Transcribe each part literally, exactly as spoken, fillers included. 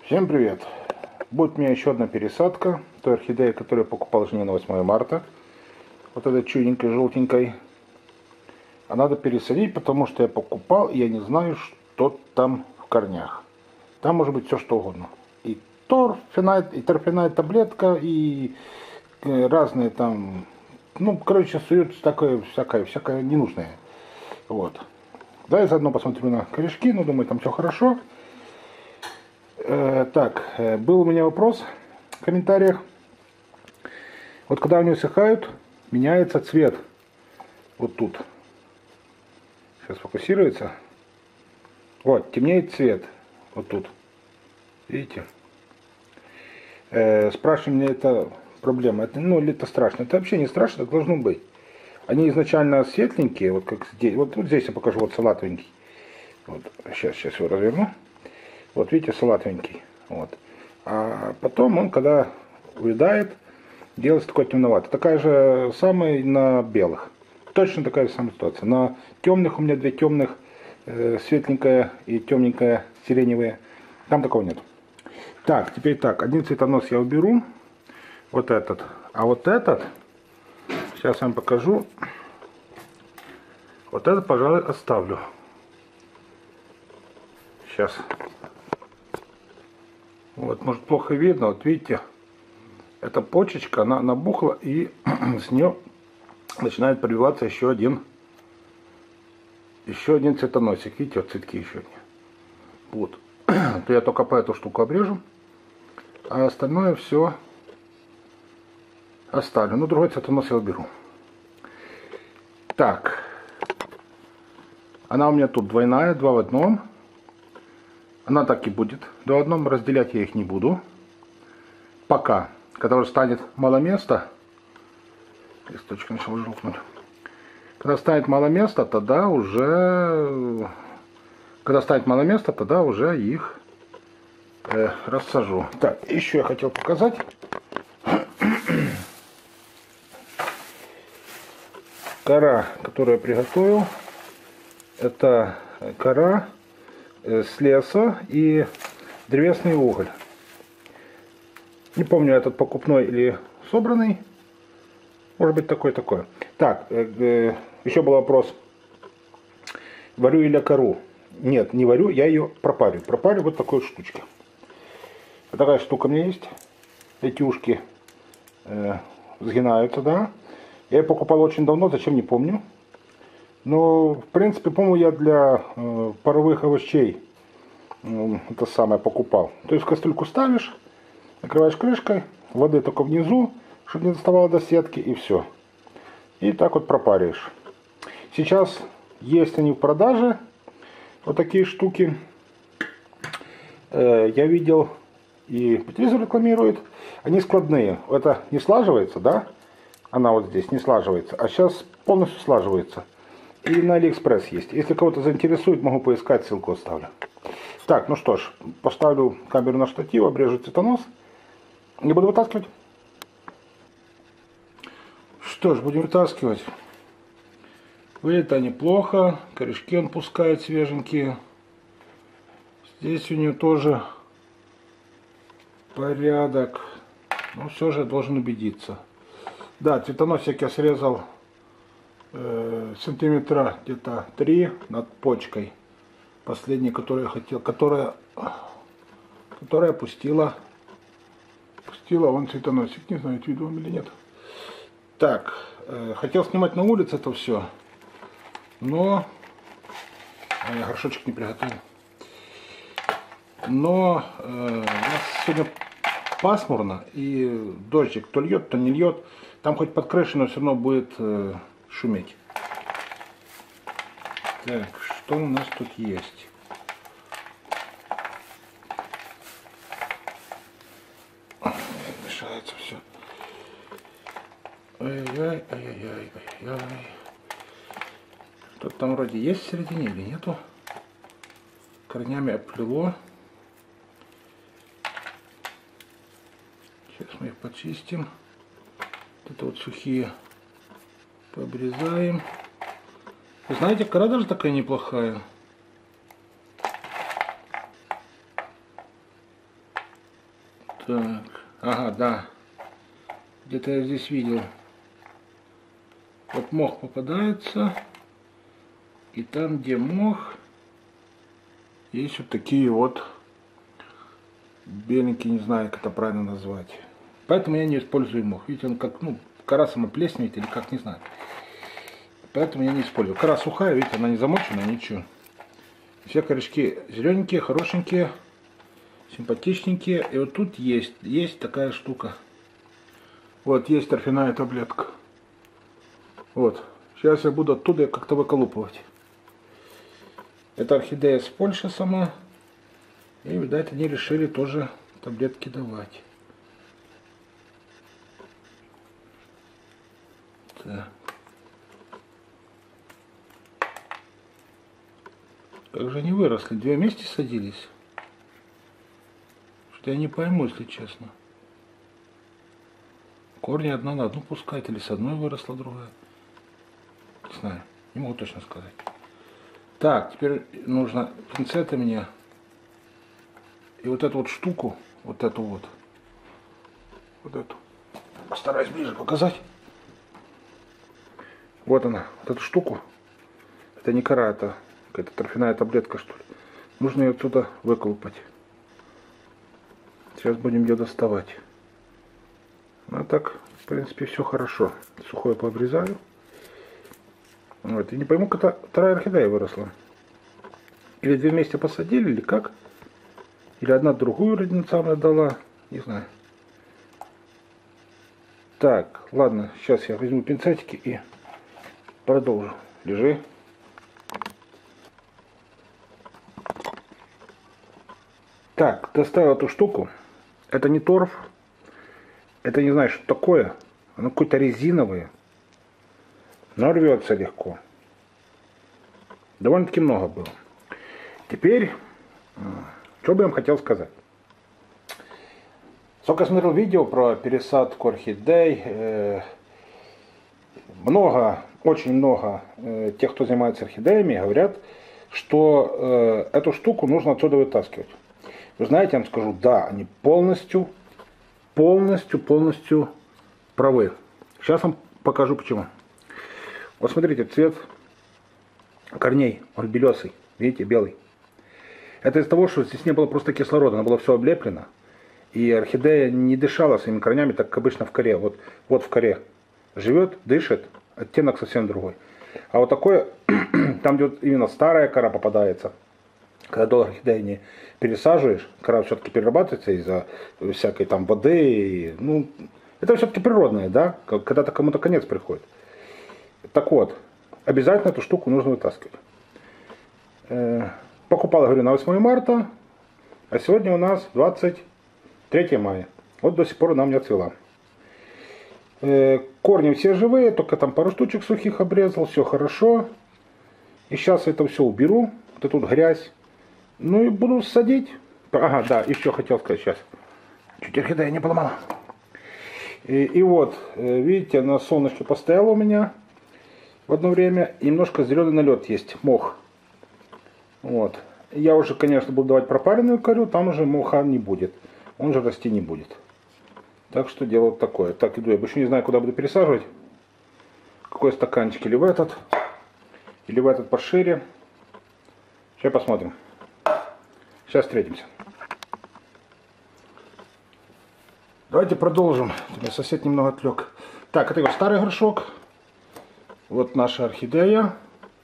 Всем привет! Будет у меня еще одна пересадка той орхидеи, которую я покупал жене на восьмое марта. Вот этой чудненькой, желтенькой. А надо пересадить, потому что я покупал, и я не знаю, что там в корнях. Там может быть все что угодно. И торфенайт, и торфяная таблетка, и разные там... Ну, короче, суют такое, всякое, всякое ненужное. Вот. Да, я заодно посмотрю на корешки, но думаю, там все хорошо. Э, так, э, был у меня вопрос в комментариях. Вот когда они усыхают, меняется цвет. Вот тут. Сейчас фокусируется. Вот, темнеет цвет. Вот тут. Видите? Э, спрашиваю меня, это проблема. Это, ну, это страшно. Это вообще не страшно, так должно быть. Они изначально светленькие, вот как здесь. Вот, вот здесь я покажу, вот салатовенький. Вот, сейчас, сейчас его разверну. Вот видите, салатовенький. Вот. А потом он, когда увядает, делается такой темноватый. Такая же самая на белых. Точно такая же самая ситуация. На темных у меня две темных, э, светленькая и темненькая, сиреневые. Там такого нет. Так, теперь так. Один цветонос я уберу. Вот этот. А вот этот, сейчас я вам покажу. Вот этот, пожалуй, оставлю. Сейчас. Вот, может, плохо видно, вот видите, эта почечка, она набухла, и с нее начинает пробиваться еще один, еще один цветоносик. Видите, вот цветки еще одни. Вот. То я только по эту штуку обрежу, а остальное все оставлю. Ну, другой цветонос я уберу. Так. Она у меня тут двойная, два в одном. Она так и будет. До одном разделять я их не буду. Пока. Когда уже станет мало места. Листочек начал желтнуть. Когда станет мало места, тогда уже... Когда станет мало места, тогда уже их э, рассажу. Так, еще я хотел показать. Кора, которую я приготовил. Это кора с леса и древесный уголь. Не помню, этот покупной или собранный. Может быть, такой-такой. Так, э, э, еще был вопрос. Варю или кору? Нет, не варю, я ее пропарю. Пропарю вот такой вот штучкой. Вот такая штука у меня есть. Эти ушки э, сгинаются, да. Я ее покупал очень давно, зачем, не помню. Но, в принципе, по-моему, я для э, паровых овощей э, это самое покупал. То есть в кастрюльку ставишь, накрываешь крышкой, воды только внизу, чтобы не доставало до сетки, и все. И так вот пропариваешь. Сейчас есть они в продаже, вот такие штуки. Э, я видел, и по телевизору рекламируют. Они складные. Это не слаживается, да? Она вот здесь не слаживается. А сейчас полностью слаживается. И на Алиэкспресс есть. Если кого-то заинтересует, могу поискать, ссылку оставлю. Так, ну что ж, поставлю камеру на штатив, обрежу цветонос. Не буду вытаскивать. Что ж, будем вытаскивать. Выглядит они плохо. Корешки он пускает свеженькие. Здесь у нее тоже порядок. Но все же должен убедиться. Да, цветоносик я срезал сантиметра где-то три над почкой. Последняя, которую я хотел, которая, которая пустила, пустила вон цветоносик. Не знаю, видно вам или нет. Так, э, хотел снимать на улице это все, но а я горшочек не приготовил. Но э, у нас сегодня пасмурно, и дождик то льет, то не льет. Там хоть под крышей, но все равно будет э, шуметь. Так, что у нас тут есть? Мешается все. Ай-яй, ай-яй, ай-яй. Что-то там вроде есть в середине или нету? Корнями оплело. Сейчас мы их почистим. Вот это вот сухие пообрезаем. Вы знаете, кора даже такая неплохая. Так, ага, да. Где-то я здесь видел. Вот мох попадается. И там, где мох, есть вот такие вот беленькие, не знаю, как это правильно назвать. Поэтому я не использую мох. Видите, он как, ну, кора самоплесневеет или как, не знаю. Поэтому я не использую. Кора сухая, видите, она не замоченная, ничего. Все корешки зелененькие, хорошенькие, симпатичненькие. И вот тут есть, есть такая штука. Вот, есть торфяная таблетка. Вот. Сейчас я буду оттуда как-то выколупывать. Это орхидея с Польши сама. И, видать, они решили тоже таблетки давать. Так. Как же они выросли? Две вместе садились? Что я не пойму, если честно. Корни одна на одну пускать, или с одной выросла другая. Не знаю, не могу точно сказать. Так, теперь нужно пинцеты мне. И вот эту вот штуку, вот эту вот, вот эту, постараюсь ближе показать. Вот она, вот эту штуку. Это не кора, это какая-то торфяная таблетка, что ли. Нужно ее отсюда выколупать. Сейчас будем ее доставать. Ну а так, в принципе, все хорошо. Сухое пообрезаю. Вот. И не пойму, как это вторая орхидея выросла. Или две вместе посадили, или как. Или одна другую родницам дала. Не знаю. Так, ладно, сейчас я возьму пинцетики и продолжу. Лежи. Так, доставил эту штуку. Это не торф. Это не знаю, что такое. Оно какое-то резиновое. Но рвется легко. Довольно-таки много было. Теперь, что бы я вам хотел сказать. Сколько я смотрел видео про пересадку орхидей, э, много, очень много э, тех, кто занимается орхидеями, говорят, что э, эту штуку нужно отсюда вытаскивать. Вы знаете, я вам скажу, да, они полностью, полностью, полностью правы. Сейчас вам покажу почему. Вот смотрите, цвет корней, он белесый, видите, белый. Это из-за того, что здесь не было просто кислорода, оно было все облеплено. И орхидея не дышала своими корнями, так как обычно в коре. Вот, вот в коре живет, дышит, оттенок совсем другой. А вот такое, там где вот именно старая кора попадается, когда долго орхидею не пересаживаешь, кора все-таки перерабатывается из-за всякой там воды. И, ну, это все-таки природное, да, когда-то кому-то конец приходит. Так вот, обязательно эту штуку нужно вытаскивать. Покупал, говорю, на восьмое марта, а сегодня у нас двадцать третье мая. Вот до сих пор она у меня цвела. Корни все живые, только там пару штучек сухих обрезал, все хорошо. И сейчас это все уберу, вот тут грязь. Ну и буду садить. Ага, да, еще хотел сказать сейчас. Чуть орхидея не поломала. И, и вот, видите, на солнышке постояла у меня в одно время. И немножко зеленый налет есть, мох. Вот. Я уже, конечно, буду давать пропаренную кору, там уже моха не будет. Он же расти не будет. Так что дело вот такое. Так, иду. Я больше не знаю, куда буду пересаживать. Какой стаканчик. Или в этот. Или в этот пошире. Сейчас посмотрим. Сейчас встретимся. Давайте продолжим. Сосед немного отвлек. Так, это его старый горшок. Вот наша орхидея.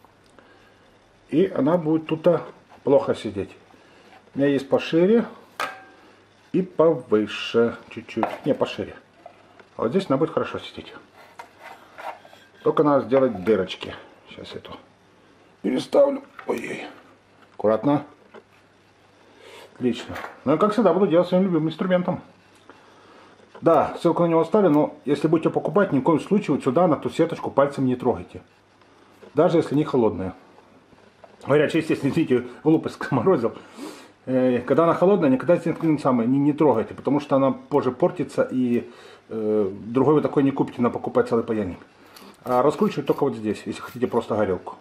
И она будет тут плохо сидеть. У меня есть пошире. И повыше чуть-чуть. Не, пошире. А вот здесь она будет хорошо сидеть. Только надо сделать дырочки. Сейчас эту переставлю. Ой-ой. Аккуратно. Отлично. Ну и как всегда буду делать своим любимым инструментом. Да, ссылку на него оставлю, но если будете покупать, ни в коем случае вот сюда на ту сеточку пальцем не трогайте. Даже если не холодная. Говорят, естественно, извините, глупость сморозил. Когда она холодная, никогда не, не, не трогайте, потому что она позже портится, и э, другой вы такой не купите, надо покупать целый паяльник. А раскручивать только вот здесь, если хотите просто горелку.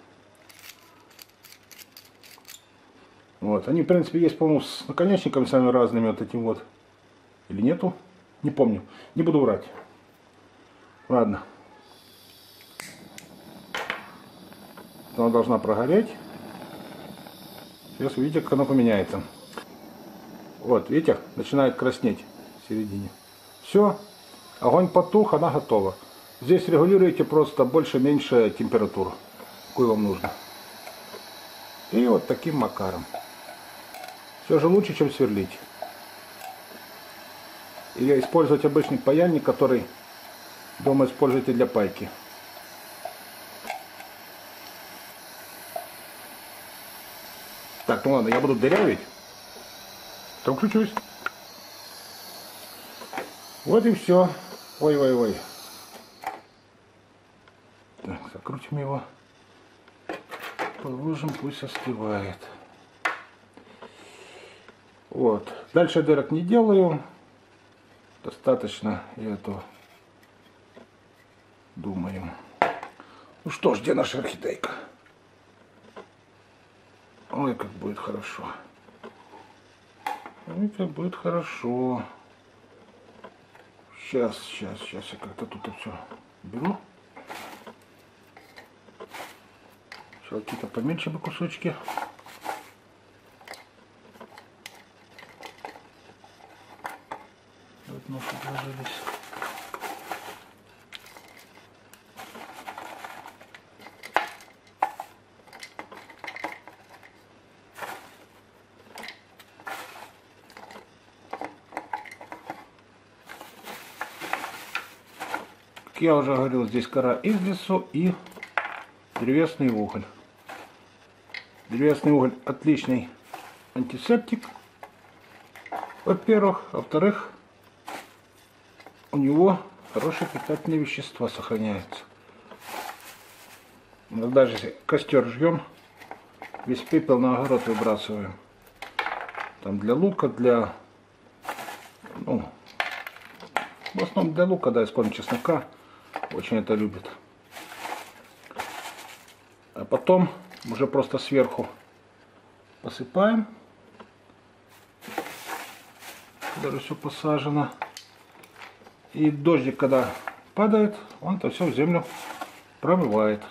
Вот. Они, в принципе, есть, по-моему, с наконечниками самыми разными, вот этим вот. Или нету? Не помню. Не буду врать. Ладно. Она должна прогореть. Сейчас увидите, как она поменяется. Вот, видите, начинает краснеть в середине. Все, огонь потух, она готова. Здесь регулируете просто больше-меньше температуру, какую вам нужно. И вот таким макаром. Все же лучше, чем сверлить. Или использовать обычный паяльник, который дома используете для пайки. Так, ну ладно, я буду дырявить. Там включусь. Вот и все. Ой-ой-ой. Так, закрутим его. Положим, пусть остывает. Вот. Дальше дырок не делаю. Достаточно и этого. Думаю. Ну что ж, где наша орхидейка? Ой, как будет хорошо. Ой, как будет хорошо. Сейчас, сейчас, сейчас я как-то тут все беру. Сейчас какие-то поменьше бы кусочки. Вот ножи вложились. Как я уже говорил, здесь кора из лесу и древесный уголь. Древесный уголь отличный антисептик, во-первых. Во-вторых, у него хорошие питательные вещества сохраняются. Даже если костер жжем, весь пепел на огород выбрасываем. Там для лука, для... Ну, в основном для лука, да, используем чеснока. Очень это любят. А потом уже просто сверху посыпаем. Даже все посажено. И дождик, когда падает, он это все в землю промывает.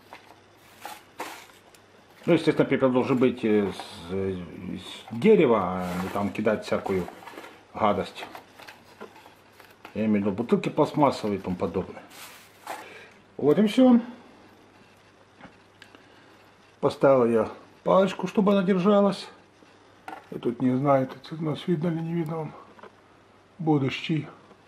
Ну, естественно, пепел должен быть из, из дерева, а не там кидать всякую гадость. Я имею в виду бутылки пластмассовые и тому подобное. Вот и все. Поставил я палочку, чтобы она держалась. Я тут не знаю, тут нас видно ли не видно вам. Будущий.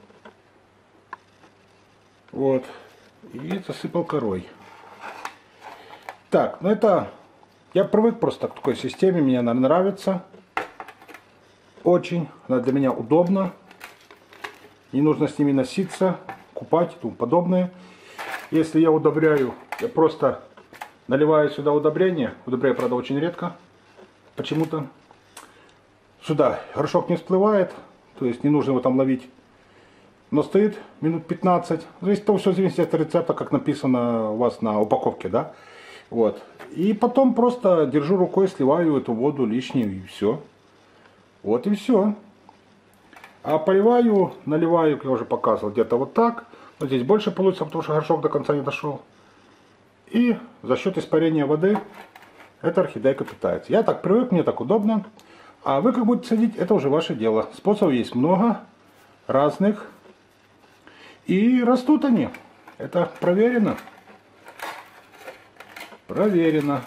Вот. И засыпал корой. Так, ну это... Я привык просто к такой системе, мне она нравится. Очень. Она для меня удобна. Не нужно с ними носиться, купать и тому подобное. Если я удобряю, я просто наливаю сюда удобрение. Удобряю, правда, очень редко. Почему-то. Сюда горшок не всплывает. То есть не нужно его там ловить. Но стоит минут пятнадцать. Зависит от того, все зависит от рецепта, как написано у вас на упаковке, да. Вот. И потом просто держу рукой, сливаю эту воду лишнюю и все. Вот и все. А поливаю, наливаю, как я уже показывал, где-то вот так. Но здесь больше получится, потому что горшок до конца не дошел. И за счет испарения воды эта орхидейка питается. Я так привык, мне так удобно. А вы как будете садить, это уже ваше дело. Способов есть много, разных. И растут они. Это проверено. Проверено.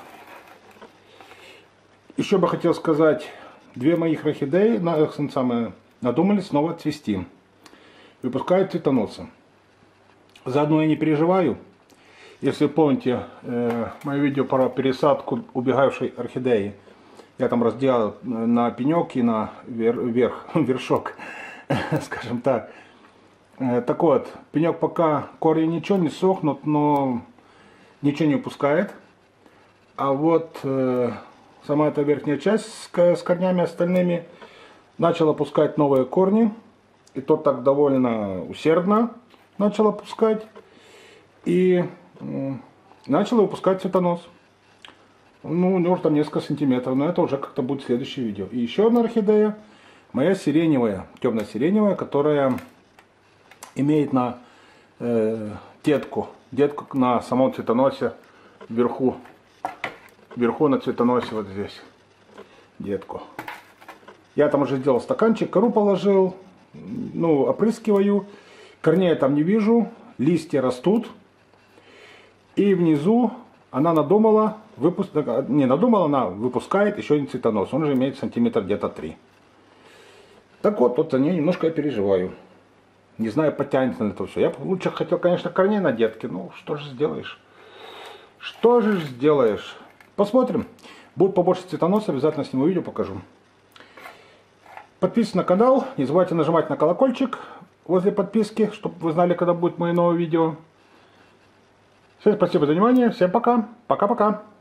Еще бы хотел сказать, две моих орхидеи самые, надумали снова цвести. Выпускают цветоносы. Заодно я не переживаю. Если вы помните э, мое видео про пересадку убегавшей орхидеи, я там разделал на пенек и на вер, верх, вершок, скажем так. Э, так вот, пенек пока корни ничего не сохнут, но ничего не упускает. А вот э, сама эта верхняя часть с, с корнями остальными начала пускать новые корни. И тот так довольно усердно начал опускать. И э, начал выпускать цветонос. Ну, у него там несколько сантиметров, но это уже как-то будет следующее видео. И еще одна орхидея Моя сиреневая, темно-сиреневая, которая имеет на э, детку, детку на самом цветоносе вверху, вверху на цветоносе вот здесь, детку. Я там уже сделал стаканчик, кору положил, ну, опрыскиваю, корней я там не вижу, листья растут, и внизу она надумала, выпуск... не надумала, она выпускает еще один цветонос, он же имеет сантиметр где-то три. Так вот, вот о ней немножко я переживаю. Не знаю, потянется на это все. Я лучше хотел, конечно, корней на детке. Ну, что же сделаешь? Что же сделаешь? Посмотрим. Будет побольше цветоносов, обязательно сниму видео, покажу. Подписывайтесь на канал. Не забывайте нажимать на колокольчик возле подписки, чтобы вы знали, когда будет мои новые видео. Всем спасибо за внимание. Всем пока. Пока-пока.